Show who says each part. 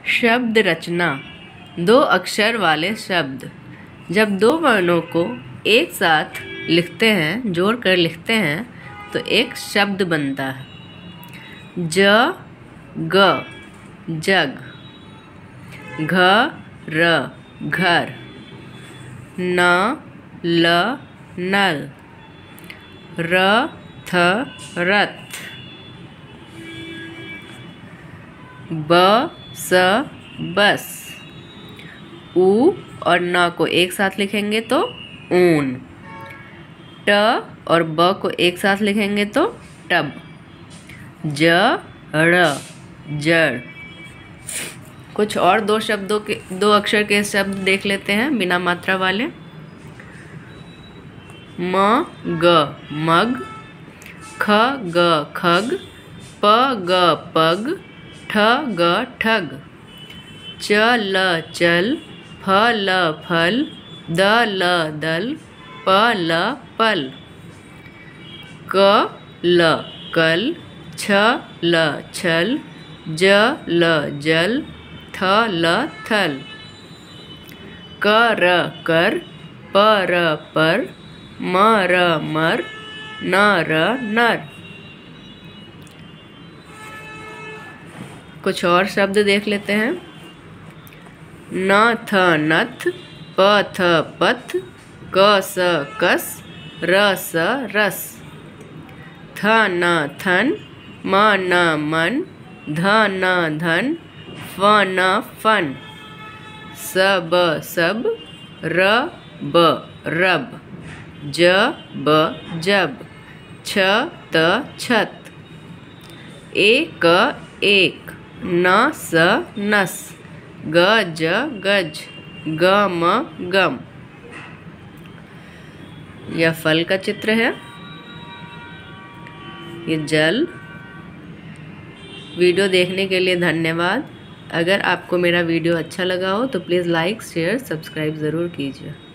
Speaker 1: शब्द रचना। दो अक्षर वाले शब्द। जब दो वर्णों को एक साथ लिखते हैं, जोड़कर लिखते हैं, तो एक शब्द बनता है। ज ग जग, घ र घर, न ल नल, र थ रथ, ब स बस। ऊ और न को एक साथ लिखेंगे तो ऊन। ट और ब को एक साथ लिखेंगे तो टब। ज ड़ जड़। कुछ और दो अक्षर के शब्द देख लेते हैं बिना मात्रा वाले। म ग मग, ख ग खग, प ग पग, ठ ग ठग, च ल चल, फ ल फल, द ल दल, प ल पल, क ल कल, छ ल छल, ज ल जल, थ ल थल, क र कर, प र पर, म र मर, न र नर। कुछ और शब्द देख लेते हैं। न थ नथ, प थ पथ, क स कस, र स रस, थ न थन, म न मन, ध न धन, फ न फन, स ब सब, र ब रब, ज ब जब, छ त छत, एक एक, न स नस, ग ज गज, ग म गम। यह फल का चित्र है। ये जल। वीडियो देखने के लिए धन्यवाद। अगर आपको मेरा वीडियो अच्छा लगा हो तो प्लीज़ लाइक शेयर सब्सक्राइब ज़रूर कीजिए।